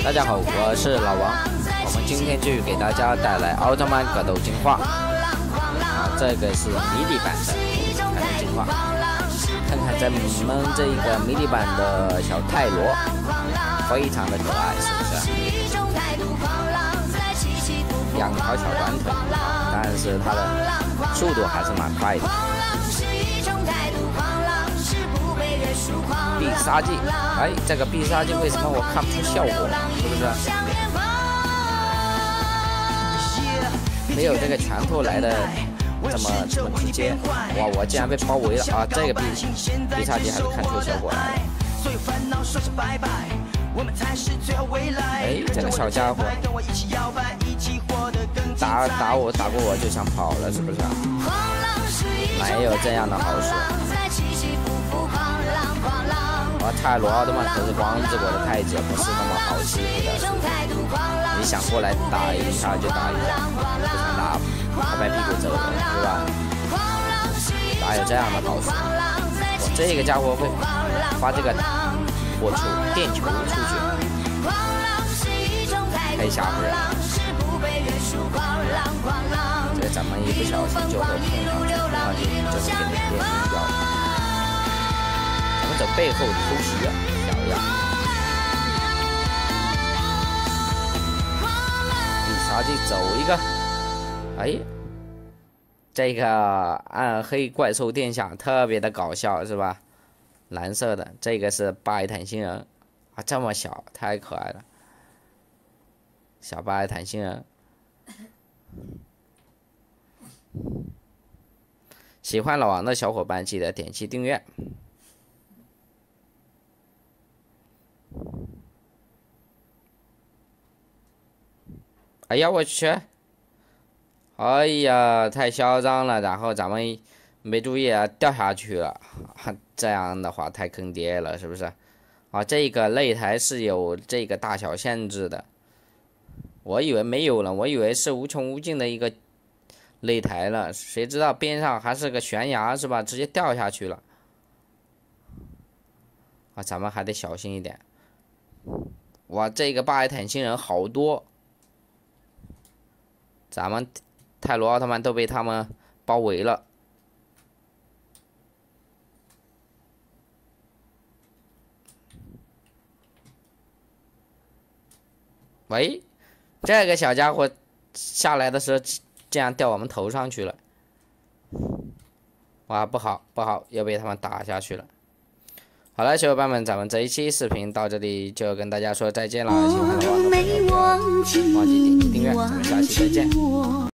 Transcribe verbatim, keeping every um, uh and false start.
大家好，我是老王，我们今天继续给大家带来奥特曼格斗进化。啊，这个是迷你版的格斗进化，看看咱们这一个迷你版的小泰罗，非常的可爱，是不是？两条小短腿，但是它的速度还是蛮快的。必杀技，哎，这个必杀技为什么我看不出效果？是不是？没有这个拳头来的这么这么直接。哇，我竟然被包围了啊！这个必必杀技还是看出效果来了。哎，这个小家伙打打我打过我就想跑了，是不是？没有这样的好事。哇，泰罗奥特曼可是光之国的太子，不是那么好欺负的。你想过来打一下就打一下，不想打拍拍屁股走人，是吧？哪有这样的好事？我这个家伙会发这个火球电球出去，太吓唬人了。这个咱们一不小心就会碰上去，碰上去就会给人电掉。咱们走背后偷袭啊，小样！必杀技走一个，哎，这个暗黑怪兽殿下特别的搞笑，是吧？蓝色的，这个是巴尔坦星人啊，这么小，太可爱了，小巴尔坦星人。喜欢老王的小伙伴记得点击订阅。哎呀，我去！哎呀，太嚣张了！然后咱们没注意啊，掉下去了。这样的话太坑爹了，是不是？啊，这个擂台是有这个大小限制的。我以为没有了，我以为是无穷无尽的一个擂台了，谁知道边上还是个悬崖，是吧？直接掉下去了。啊，咱们还得小心一点。哇，这个巴尔坦星人好多。咱们泰罗奥特曼都被他们包围了。喂，这个小家伙下来的时候竟然掉我们头上去了。哇，不好不好，又被他们打下去了。好了，小伙伴们，咱们这一期视频到这里就跟大家说再见了。喜欢的话，忘记点击订阅，咱们下期再见。